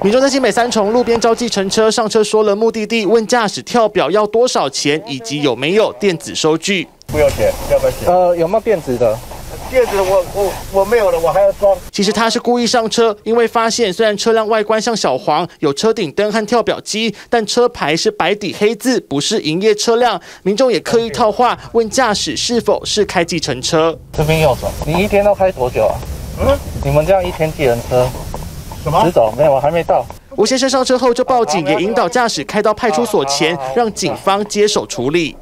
民众在新北三重路边招计程车，上车说了目的地，问驾驶跳表要多少钱，以及有没有电子收据。 不要钱，要不要钱？ 有没有电子的？ 电子我没有了，我还要装。 其实他是故意上车，因为发现虽然车辆外观像小黄，有车顶灯和跳表机，但车牌是白底黑字，不是营业车辆。民众也刻意套话，问驾驶是否是开计程车。 这边右转，你一天都开多久啊？你们这样一天计程车？ 什么？ 直走？没有，我还没到。 吴先生上车后就报警，也引导驾驶开到派出所前，让警方接手处理。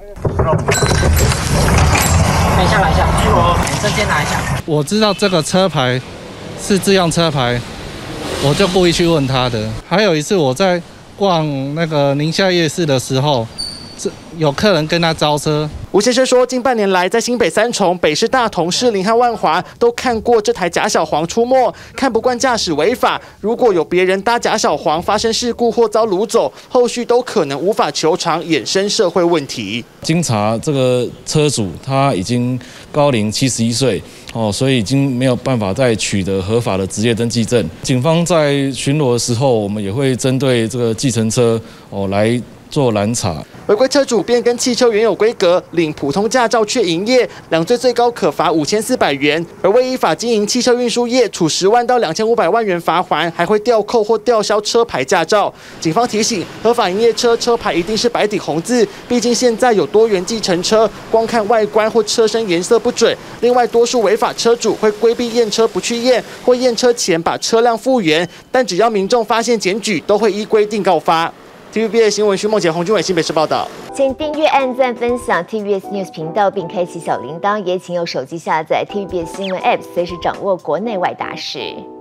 等一下，来一下，证件拿一下。我知道这个车牌是自用车牌，我就故意去问他的。还有一次我在逛那个宁夏夜市的时候，有客人跟他招车。 吴先生说，近半年来，在新北三重、北市大同、士林和万华都看过这台假小黄出没，看不惯驾驶违法。如果有别人搭假小黄发生事故或遭掳走，后续都可能无法求偿，衍生社会问题。 经查，这个车主他已经高龄71岁所以已经没有办法再取得合法的职业登记证。警方在巡逻的时候，我们也会针对这个计程车来做拦查。 违规车主变更汽车原有规格，领普通驾照却营业，两罪最高可罚5400元；而未依法经营汽车运输业，处10万到2500万元罚锾，还会吊扣或吊销车牌驾照。警方提醒，合法营业车车牌一定是白底红字，毕竟现在有多元计程车，光看外观或车身颜色不准。另外，多数违法车主会规避验车不去验，或验车前把车辆复原，但只要民众发现检举，都会依规定告发。TVBS 新闻徐梦杰、洪俊伟新北市报道。 请订阅、按赞、分享 TVBS News 频道，并开启小铃铛。也请用手机下载 TVBS 新闻 App， 随时掌握国内外大事。